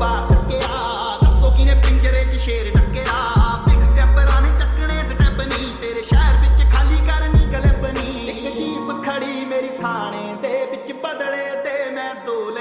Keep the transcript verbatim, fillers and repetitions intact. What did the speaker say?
ਬਾਹਰ ਚੱਕਿਆ, ਦੱਸੋ ਕਿਨੇ ਪਿੰਜਰੇ 'ਚ ਸ਼ੇਰ ਢੱਕਿਆ। ਬਿਗ ਸਟੈਪਰਾਂ ਨੇ ਚੱਕਣੇ ਸਟੈਪ ਨਹੀਂ, ਤੇਰੇ ਸ਼ਹਿਰ ਵਿੱਚ ਖਾਲੀ ਕਰਨੀ ਗਲਿਪ ਨਹੀਂ। ਇੱਕ ਜੀਪ ਖੜੀ ਮੇਰੀ ਥਾਣੇ ਦੇ ਵਿੱਚ, ਬਦਲੇ ਤੇ ਮੈਂ ਦੋ